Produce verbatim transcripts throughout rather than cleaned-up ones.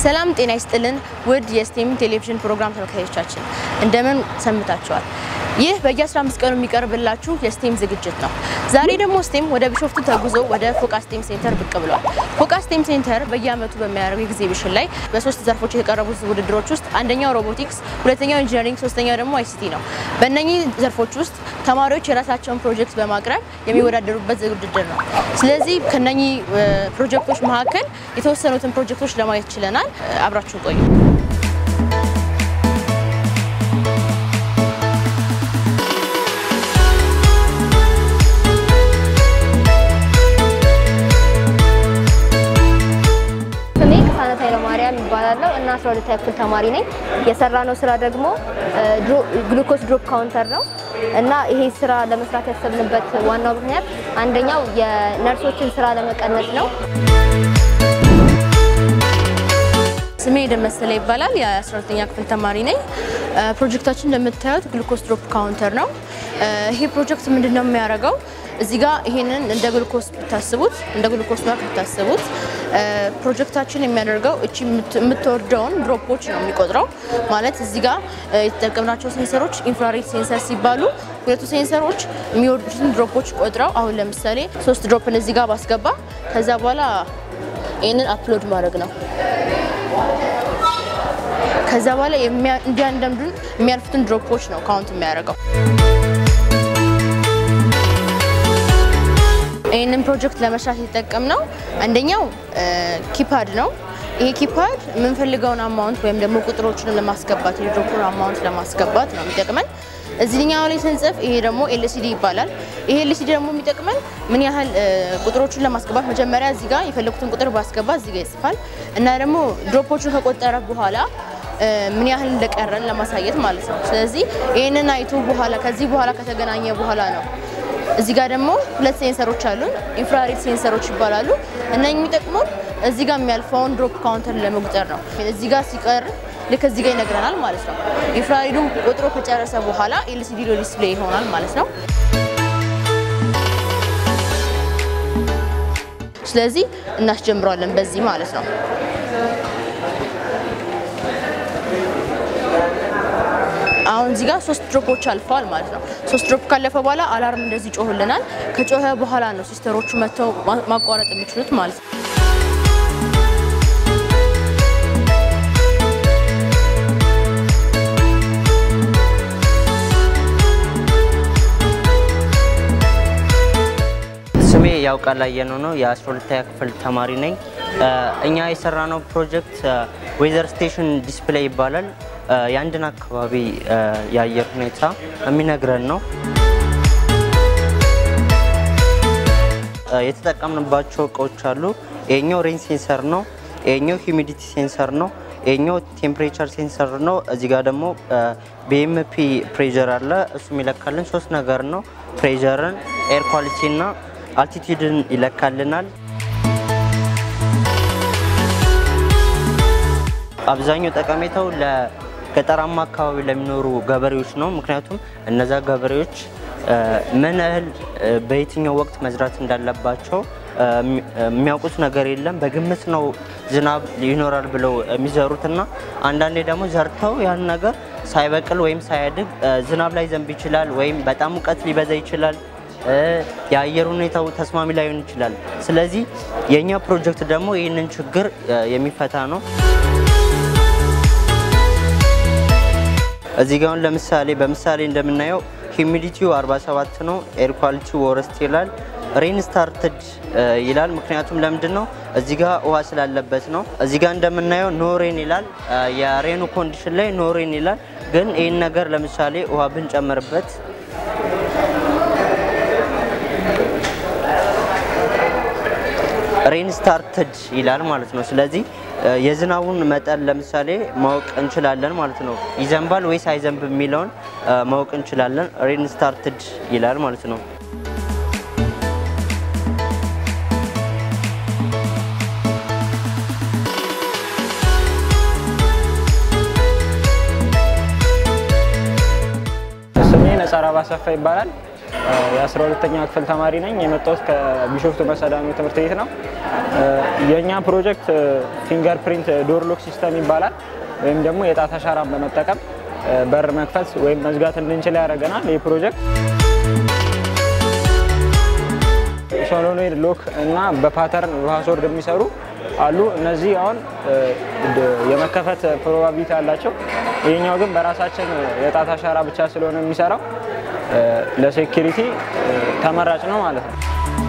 ሰላም ጤና ይስጥልን ውድ የስቴም ቴሌቪዥን ፕሮግራም ተመልካቾቻችን እንደምን ሰምታችኋል ይህ በየ15 ቀኑ የሚቀርብላችሁ የስቴም ዝግጅት ነው ዛሬ ደግሞ ስቴም ወደ ቢሾፍቱ ተጉዞ ወደ ፎካ ስቴም ሴንተር ብቅ ብሏል ፎካ ስቴም ሴንተር በየአመቱ በሚያደርገው ኤግዚቢሽን ላይ በሶስት ዘርፎች የተቀረቡ ውድድሮች ውስጥ አንደኛው ሮቦቲክስ ሁለተኛው ኢንጂነሪንግ ሶስተኛው ደግሞ አይሲቲ ነው በእነኚህ ዘርፎች ውስጥ ተማሪዎች የራሳቸውን ፕሮጀክት በማቅረብ የሚወዳደሩበት ውድድር ነው ስለዚህ ከነኚህ ፕሮጀክቶች መካከል የተወሰኑትን ፕሮጀክቶች ለማየት ችለናል አብራችሁ ቆዩ ይባላልው እና አስራ ሁለት ክፍል ተማሪ ነኝ የሰራነው ስራ ደግሞ ግሉኮስ ድሮፕ ካውንተር ነው እና ይሄ ስራ ለመስራት ያሰብንበት ዋናው ምክንያት አንደኛው የነርሶችን ስራ ለመቀነስ ነው ስሜ ደመሰለ ይባላል የአስራ ሁለተኛ ክፍል ተማሪ ነኝ ፕሮጀክታችን እንደምታዩት ግሉኮስ ድሮፕ ካውንተር ነው ይሄ ፕሮጀክት ምንድነው የሚያደርገው እዚህ ጋር ይሄንን እንደ ግሉኮስ ብታስቡት እንደ ግሉኮስ ማክ ብታስቡት ፕሮጀክታችን የሚያደርገው እቺ የምትወርደውን ድሮፖች ነው የሚቆጥረው ማለት እዚህ ጋር የተጠቀምናቸው ሴንሰሮች ኢንፍራሬድ ሴንሰር ሲባሉ ሁለቱ ሴንሰሮች የሚወርዱትን ድሮፖች ቆጥረው አሁን ለምሳሌ ሶስት ድሮፕን እዚህ ጋር ባስገባ ከዛ በኋላ ይሄንን አፕሎድ ማድረግ ነው ከዛ በኋላ እንዲያንደምዱን የሚያልፉትን ድሮፖች ነው ካውንት የሚያደርገው ይሄንን ፕሮጀክት ለመስራት የተጠቀምነው አንደኛው ኪፓድ ነው ይሄ ኪፓድ የምንፈልገውን አማውንት ወይም ደግሞ ቁጥሮችን ለማስገባት የድሮፑን አማውንት ለማስገባት ነው የሚጠቅመን እዚህኛው ላይ ስንጽፍ ይሄ ደግሞ ኤልሲዲ ይባላል ይሄ ኤልሲዲ ደግሞ የሚጠቅመን ምን ያህል ቁጥሮችን ለማስገባት መጀመሪያ እዚህ ጋር የፈለኩትን ቁጥር ባስገባ እዚህ ጋር ይጽፋል እና ደግሞ ድሮፖቹን ከቆጠረ በኋላ ምን ያህል እንደቀረን ለማሳየት ማለት ነው ስለዚህ ይሄንን አይቶ በኋላ ከዚህ በኋላ ከተገናኘ በኋላ ነው እዚህ ጋር ደግሞ ሁለት ሴንሰሮች አሉ ኢንፍራሬድ ሴንሰሮች ይባላሉ እና የሚጠቅሙን እዚህ ጋር የሚያልፈውን ድሮፕ ካውንተር ለመቁጠር ነው እዚህ ጋር ሲቀር ልክ እዚህ ጋር ይነግረናል ማለት ነው ኢንፍራሬዱን ቁጥሩ ከጨረሰ በኋላ ኤልሲዲ ዲስፕሌይ ይሆናል ማለት ነው ስለዚህ እናስጀምራለን በዚህ ማለት ነው አሁን እዚህ ጋር ሶስት ድሮፖች አልፈዋል ማለት ነው ሶስት ድሮፕ ካለፈ በኋላ አላርም እንደዚህ ጮህልናል ከጮኸ በኋላ ነው ሲስተሮቹ መተው ማቋረጥ የሚችሉት ማለት ነው ስሜ ያውቃል አየነው ነው የአስራ ሁለተኛ ክፍል ተማሪ ነኝ እኛ የሰራነው ፕሮጀክት ዌዘር ስቴሽን ዲስፕሌይ ይባላል ያንድን አካባቢ ያየር ሁኔታ የሚነግረን ነው የተጠቀምንባቸው እቃዎች አሉ ይሄኛው ሬን ሴንሰር ነው ይሄኛው ሂዩሚዲቲ ሴንሰር ነው ይሄኛው ቴምፕሬቸር ሴንሰር ነው እዚህ ጋር ደግሞ ቢኤምፒ ፕሬሸር አለ እሱ ይለካልን ሶስት ነገር ነው ፕሬሸርን ኤር ኳሊቲ እና አልቲቲዩድን ይለካልናል አብዛኛው ጠቀሜታው ለገጠራማ አካባቢ ለሚኖሩ ገበሬዎች ነው ምክንያቱም እነዛ ገበሬዎች ምን ያህል በየትኛው ወቅት መዝራት እንዳለባቸው የሚያውቁት ነገር የለም በግምት ነው ዝናብ ይኖራል ብለው የሚዘሩትና አንዳንዴ ደግሞ ዘርተው ያን ነገር ሳይበቅል ወይም ሳይያድግ ዝናብ ላይ ዘንብ ይችላል ወይም በጣም ሙቀት ሊበዛ ይችላል የአየር ሁኔታው ተስማሚ ላይሆን ይችላል ስለዚህ የኛ ፕሮጀክት ደግሞ ይሄንን ችግር የሚፈታ ነው እዚህ ጋር ለምሳሌ በምሳሌ እንደምናየው ሂዩሚዲቲው አርባ ሰባት ነው ኤር ኳሊቲው ወረስት ይላል ሬን ስታርትድ ይላል ምክንያቱም ለምንድነው እዚህ ጋር ውሃ ስላለበት ነው እዚህ ጋር እንደምናየው ኖ ሬን ይላል የሬኑ ኮንዲሽን ላይ ኖ ሬን ይላል ግን ይሄን ነገር ለምሳሌ ውሃ ብንጨምርበት ሬን ስታርትድ ይላል ማለት ነው ስለዚህ የዝናቡን መጠን ለምሳሌ ማወቅ እንችላለን ማለት ነው ይዘንባል ወይስ አይዘንብ የሚለውን ማወቅ እንችላለን ሬን ስታርትድ ይላል ማለት ነው ስሜ ነጻራ ባሰፋ ይባላል የ12ኛ ክፍል ተማሪ ነኝ የመጣሁት ከቢሾፍቱ መሰዳኑ ትምህርት ቤት ነው የኛ ፕሮጀክት ፊንገር ፕሪንት ዶር ሎክ ሲስተም ይባላል ወይም ደግሞ የጣት አሻራን በመጠቀም በር መክፈት ወይም መዝጋት እንድንችል ያደርገናል ይህ ፕሮጀክት ሶሎኖይድ ሎክ እና በፓተርን ፓስወርድ የሚሰሩ አሉ እነዚህ አሁን የመከፈት ፕሮባቢሊቲ አላቸው ይሄኛው ግን በራሳችን የጣት አሻራ ብቻ ስለሆነ የሚሰራው ለሴኩሪቲ ተመራጭ ነው ማለት ነው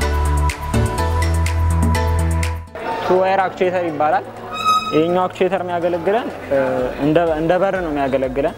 ቱ ዋየር አክቹዌተር ይባላል ይሄኛው አክቹዌተር የሚያገለግለን እንደ እንደ በር ነው የሚያገለግለን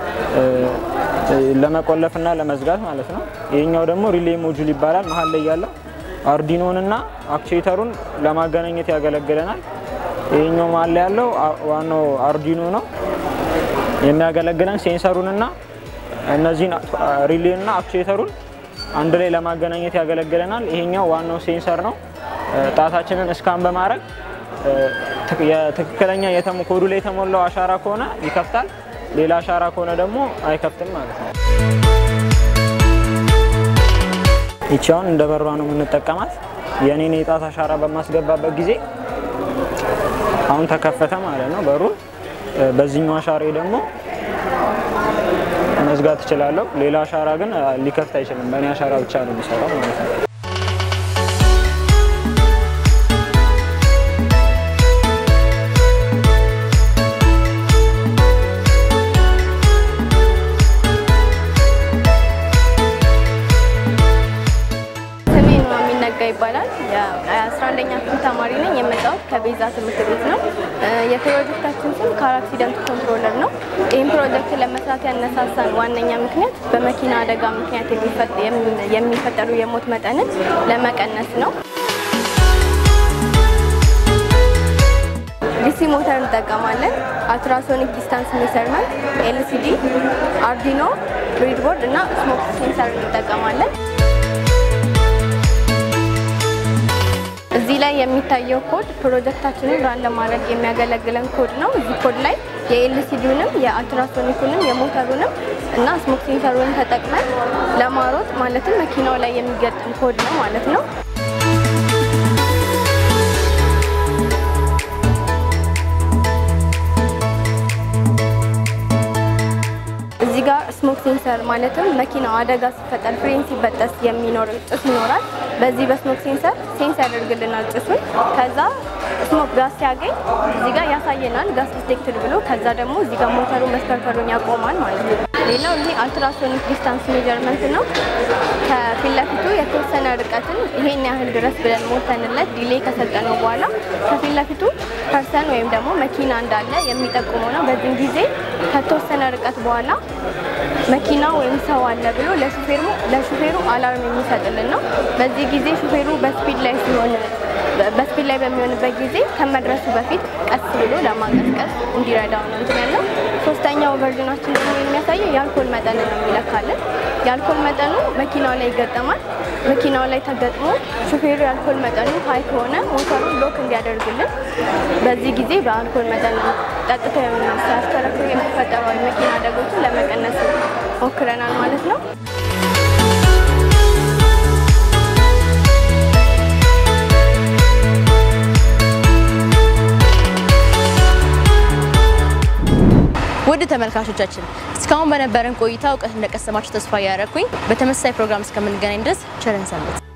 ለመቆለፍና ለመዝጋት ማለት ነው ይሄኛው ደግሞ ሪሌ ሞጁል ይባላል መሃል ላይ ያለው አርዲኖን እና አክቹዌተሩን ለማገናኘት ያገለግለናል ይሄኛው መሃል ላይ ያለው ዋናው አርዲኖ ነው የሚያገለግለን ሴንሰሩን እና እነዚህን ሪሌ እና አክቹዌተሩን አንድ ላይ ለማገናኘት ያገለግለናል ይሄኛው ዋናው ሴንሰር ነው ጣታችንን ስካን በማድረግ የትክክለኛ የተሞኮዱ ላይ የተሞላው አሻራ ከሆነ ይከፍታል ሌላ አሻራ ከሆነ ደግሞ አይከፍትም ማለት ነው ይቻውን እንደ በሯ ነው የምንጠቀማት የኔን የጣት አሻራ በማስገባበት ጊዜ አሁን ተከፈተ ማለት ነው በሩ በዚህኛው አሻራ ደግሞ መዝጋት ይችላል ሌላ አሻራ ግን ሊከፍት አይችልም በእኔ አሻራ ብቻ ነው የሚሰራው ማለት ነው ይባላል የ11ኛ ክፍል ተማሪ ነኝ የመጣሁት ከቤዛ ትምህርት ቤት ነው የፕሮጀክታችን ስም ካር አክሲደንት ኮንትሮለር ነው ይህን ፕሮጀክት ለመስራት ያነሳሳን ዋነኛ ምክንያት በመኪና አደጋ ምክንያት የሚፈጠሩ የሞት መጠንን ለመቀነስ ነው ዲሲ ሞተር እንጠቀማለን አልትራሶኒክ ዲስታንስ ሜዠርመንት ኤልሲዲ አርዲኖ ብሬድቦርድ እና ስሞክ ሴንሰር እንጠቀማለን እዚህ ላይ የሚታየው ኮድ ፕሮጀክታችንን ራን ለማድረግ የሚያገለግለን ኮድ ነው እዚህ ኮድ ላይ የኤልሲዲውንም የአልትራሶኒኩንም የሞተሩንም እና ስሞክ ሴንሰሩን ተጠቅመን ለማሮጥ ማለትም መኪናው ላይ የሚገጥም ኮድ ነው ማለት ነው እዚህ ጋር ስሞክ ሴንሰር ማለትም መኪናው አደጋ ሲፈጠር ፍሬን ሲበጠስ የሚኖር ጭስ ይኖራል በዚህ በስሞክ ሴንሰር ሴንስ ያደርግልናል ጭሱን ከዛ ስሞክ ጋስ ሲያገኝ እዚህ ጋር ያሳየናል ጋስ ዲቴክትድ ብሎ ከዛ ደግሞ እዚህ ጋር ሞተሩ መስከርከሩን ያቆማል ማለት ነው ሌላው ይሄ አልትራሶኒክ ዲስታንስ ሜዠርመንት ነው ከፊት ለፊቱ የተወሰነ ርቀትን ይሄን ያህል ድረስ ብለን ሞተንለት ዲሌይ ከሰጠነው በኋላ ከፊት ለፊቱ ፐርሰን ወይም ደግሞ መኪና እንዳለ የሚጠቁመው ነው በዚህ ጊዜ ከተወሰነ ርቀት በኋላ መኪና ወይም ሰው አለ ብሎ ለሹፌሩ ለሹፌሩ አላርም የሚሰጥልን ነው በዚህ ጊዜ ሹፌሩ በስፒድ ላይ ሲሆን በስፒድ ላይ በሚሆንበት ጊዜ ከመድረሱ በፊት ቀስ ብሎ ለማቀስቀስ እንዲረዳው ነው እንትን ያለው ሶስተኛው ቨርዥናችን ደግሞ የሚያሳየው የአልኮል መጠን ነው የሚለካልን የአልኮል መጠኑ መኪናው ላይ ይገጠማል መኪናው ላይ ተገጥሞ ሹፌሩ የአልኮል መጠኑ ሃይ ከሆነ ሞተሩን ሎክ እንዲያደርግልን በዚህ ጊዜ በአልኮል መጠን ጠጥተው የሚያሽከረክሩ የሚፈጠሩ የመኪና አደጋዎችን ለመቀነስ ሞክረናል ማለት ነው ውድ ተመልካቾቻችን እስካሁን በነበረን ቆይታ እውቀት እንደቀሰማችሁ ተስፋ ያደረኩኝ በተመሳሳይ ፕሮግራም እስከምንገናኝ ድረስ ቸር እንሰንብት